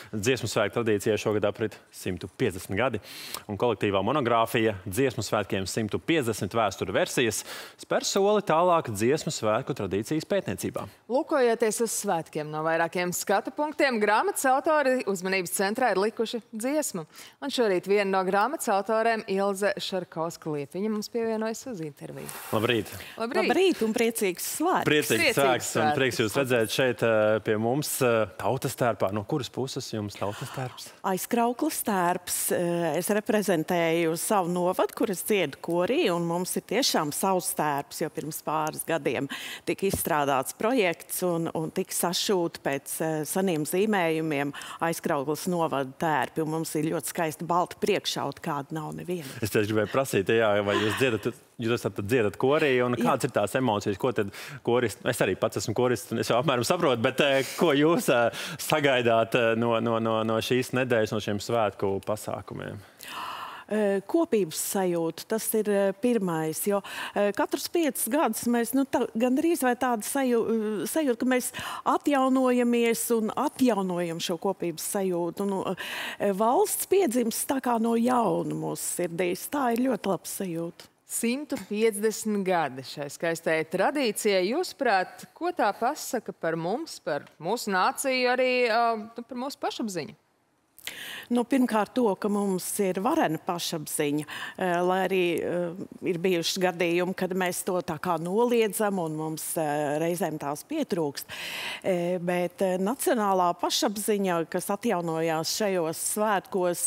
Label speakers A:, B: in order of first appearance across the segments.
A: Dziesmu svētku tradīcijai šogad aprit 150 gadi, un kolektīvā monogrāfija Dziesmu svētkiem 150 vēsturu versijas spēr soli tālāk dziesmu svētku tradīcijas pētniecībā.
B: Lūkojoties uz svētkiem no vairākiem skatu punktiem, grāmatas autori uzmanības centrā ir likuši dziesmu. Un šorīt viena no grāmatas autoriem, Ilze Šarkovska-Liepiņa, mums pievienojas uz interviju.
A: Labrīt!
C: Labrīt un priecīgs svētks!
A: Priecīgs svētks un prieks jūs redzēt šeit pie mums tautas tērpā. No kuras puses jums tautas tērps?
C: Aizkrauklas tērps. Es reprezentēju savu novadu, kur es dziedu korī, un mums ir tiešām savs tērps, jo pirms pāris gadiem tika izstrādāts projekts un tika sašūti pēc seniem zīmējumiem Aizkrauklas novada tērpi, un mums ir ļoti skaisti balti priekšauti, kāda nav neviena.
A: Es tieši gribēju prasīt, jā, vai jūs dziedat korī, un kādas ir tās emocijas, ko tad korists, es arī pats esmu korists, un es jau apmēram saprotu, bet ko jūs sagaidāt no šīs nedēļas, no šiem svētku pasākumiem?
C: Kopības sajūta, tas ir pirmais, jo katrus 5 gadus mēs gandrīz vai tāda sajūta, ka mēs atjaunojamies un atjaunojam šo kopības sajūtu. Valsts piedzimst tā kā no jauna mūsu sirdīs. Tā ir ļoti laba sajūta.
B: 150 gadi šai skaistajai tradīcijai. Jūsuprāt, ko tā pasaka par mums, par mūsu nāciju, arī par mūsu pašapziņu?
C: Pirmkārt to, ka mums ir varena pašapziņa, lai arī ir bijuši gadījumi, kad mēs to tā kā noliedzam un mums reizēm tās pietrūkst. Bet nacionālā pašapziņa, kas atjaunojās šajos svētkos,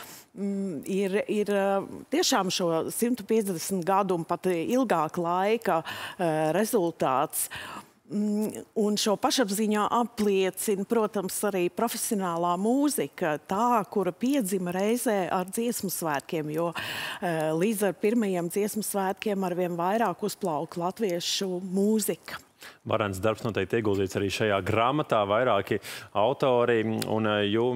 C: ir tiešām šo 150 gadu un pat ilgāka laika rezultāts. Un šo pašapziņā apliecina, protams, arī profesionālā mūzika, tā, kura piedzima reizē ar dziesmu svētkiem, jo līdz ar pirmajiem dziesmu svētkiem arvien vairāk uzplauka latviešu mūzika.
A: Varens darbs noteikti ieguldīts arī šajā grāmatā, vairāki autori, un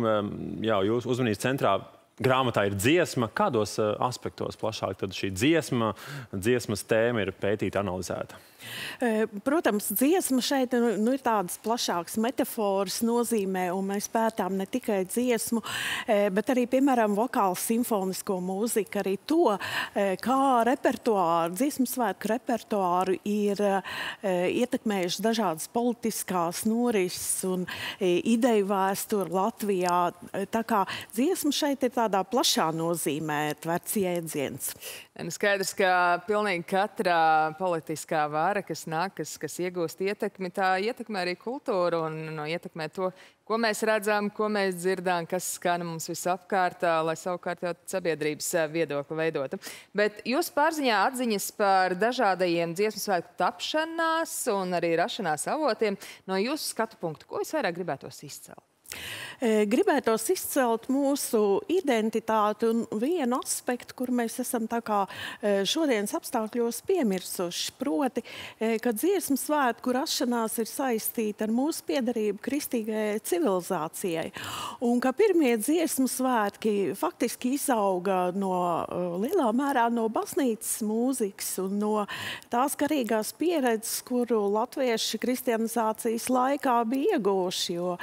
A: jūs uzmanības centrā grāmatā ir dziesma. Kādos aspektos plašāk tad šī dziesmas tēma ir pētīta, analizēta?
C: Protams, dziesma šeit ir tādas plašākas metaforas nozīmē, un mēs pētām ne tikai dziesmu, bet arī, piemēram, vokālu simfonisko mūziku, arī to, kā repertuāru, dziesmu svētku repertuāru ir ietekmējuši dažādas politiskās norises un ideju vēsturi Latvijā. Tā kā dziesma šeit ir tādā plašā nozīmē tverts jēdziens.
B: Skaidrs, ka pilnīgi katra politiskā vara, kas nāk, kas iegūst ietekmi, tā ietekmē arī kultūru un ietekmē to, ko mēs redzam, ko mēs dzirdām, kas skan mums visapkārt, lai savukārt jau sabiedrības viedokli veidotu. Bet jūs pārziņā atziņas par dažādajiem dziesmu svētku tapšanās un arī rašanās avotiem no jūsu skatu punktu. Ko jūs vairāk gribētos izcelt?
C: Gribētos izcelt mūsu identitāti un vienu aspektu, kur mēs esam tā kā šodienas apstākļos piemirsuši, proti, ka dziesmu svētku rašanās ir saistīta ar mūsu piederību kristīgajai civilizācijai. Un ka pirmie dziesmu svētki faktiski izauga lielā mērā no baznīcas mūzikas un no tās garīgās pieredzes, kuru latvieši kristianizācijas laikā bija ieguvuši, jo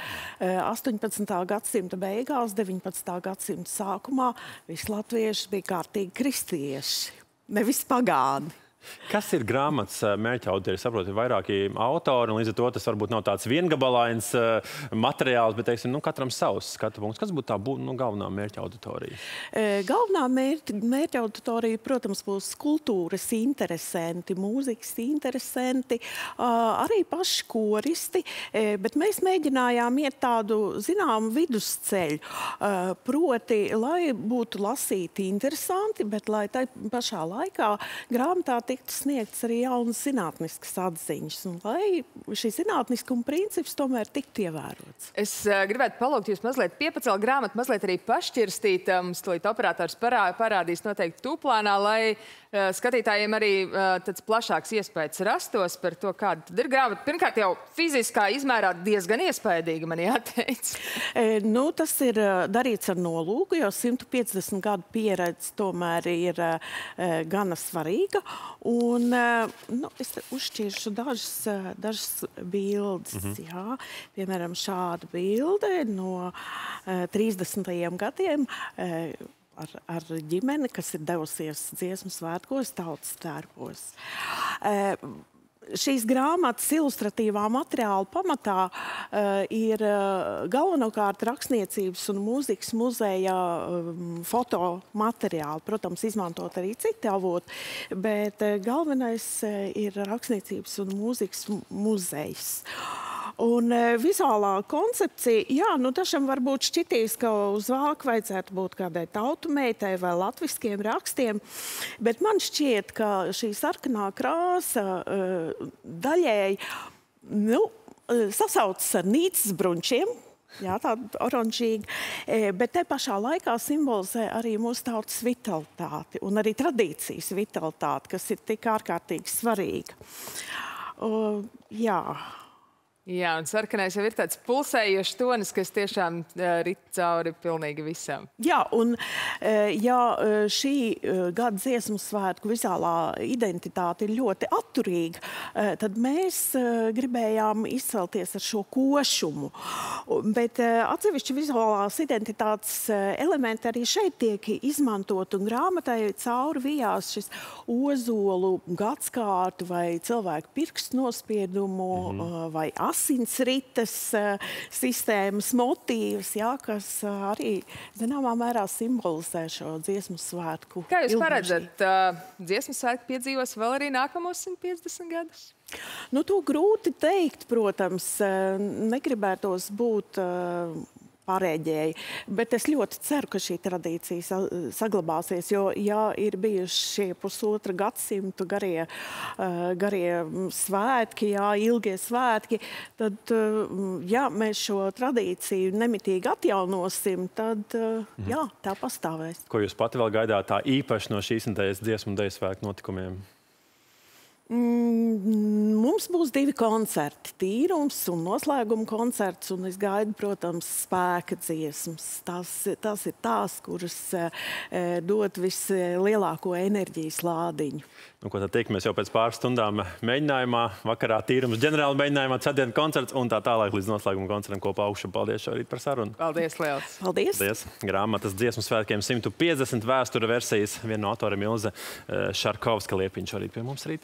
C: 18. gadsimta beigās, 19. gadsimta sākumā visi latvieši bija kārtīgi kristieši, nevis pagāni.
A: Kas ir grāmatas mērķa auditorija? Saprotu, ir vairāki autori, un līdz ar to tas varbūt nav tāds viengabalains materiāls, bet, teiksim, katram savs skatu punkts. Kas būtu tā galvenā mērķa auditorija?
C: Galvenā mērķa auditorija, protams, būs kultūras interesanti, mūzikas interesanti, arī paši koristi, bet mēs mēģinājām iet tādu, zināmu, vidusceļu. Proti, lai būtu lasīti interesanti, bet lai tai pašā laikā grāmatā tiktu sniegts arī jaunas zinātniskas atziņas, un lai šī zinātniskuma princips tomēr tiktu ievērots.
B: Es gribētu palūgt jūs mazliet piepacelt grāmatu, mazliet arī pašķirstīt. Mums tūlīt operators parādīs noteikti tūplānā, lai skatītājiem arī tāds plašāks iespējas rastos par to, kāda tad ir grāmata. Pirmkārt, jau fiziskā izmērā diezgan iespaidīga, man jāteic.
C: Tas ir darīts ar nolūku, jo 150 gadu pieredze tomēr ir gana svarīga. Un es uzšķiršu dažas bildes. Jā. Piemēram, šāda bilde no 30. gadiem. Ar ģimeni, kas ir devusies dziesmu svētkos, tautas tērpos. Šīs grāmatas ilustratīvā materiāla pamatā ir galvenokārt rakstniecības un mūzikas muzeja fotomateriāli. Protams, izmantot arī citi avoti, bet galvenais ir rakstniecības un mūzikas muzejs. Un vizuālā koncepcija, dažam varbūt šķitīs, ka uz vāka vajadzētu būt kādai tautumeitai vai latviskiem rakstiem, bet man šķiet, ka šī sarkanā krāsa daļēji sasaucas ar Nīcas brunčiem, tāda oranžīga, bet te pašā laikā simbolizē arī mūsu tautas vitalitāti un arī tradīcijas vitalitāti, kas ir tik ārkārtīgi svarīga.
B: Jā, un sarkanais jau ir tāds pulsējošs tonis, kas tiešām rit cauri pilnīgi visam.
C: Jā, un šī gada dziesmu svētku vizuālā identitāte ir ļoti atturīga, tad mēs gribējām izcelties ar šo košumu. Bet atsevišķi vizuālās identitātes elementi arī šeit tiek izmantot, un grāmatai cauri vijās šis ozolu gadskārtu vai cilvēku pirkstu nospiedumu vai asinsrites sistēmas motīvs, kas arī zināmā mērā simbolizē šo dziesmu svētku.
B: Kā jūs paredzat, dziesmu svētku piedzīvos vēl arī nākamos 150 gadus?
C: To grūti teikt, protams, negribētos būt pārēģēji, bet es ļoti ceru, ka šī tradīcija saglabāsies, jo, ir bijuši šie pusotra gadsimtu garie svētki, ilgie svētki, tad, mēs šo tradīciju nemitīgi atjaunosim, tad, tā pastāvēs.
A: Ko jūs pati vēl gaidāt tā īpaši no šīs nedēļas dziesmu un deju svētku notikumiem?
C: Mums būs 2 koncerti, tīrums un noslēguma koncerts, un es gaidu, protams, spēka dziesmas. Tas ir tās, kuras dod vislielāko enerģijas lādiņu.
A: Ko tad tiekamies jau pēc pāris stundām mēģinājumā, vakarā tīrums, ģenerāla mēģinājumā, ceturtdien koncerts un tā tālāk līdz noslēguma koncertam kopā augšu. Paldies šorīt par sarunu.
B: Paldies, liels.
C: Paldies.
A: Grāmatas dziesmu svētkiem 150 vēsture versijas. Viena no autoriem Ilze Šarkovska Liepiņa šorīt pie mums rīt.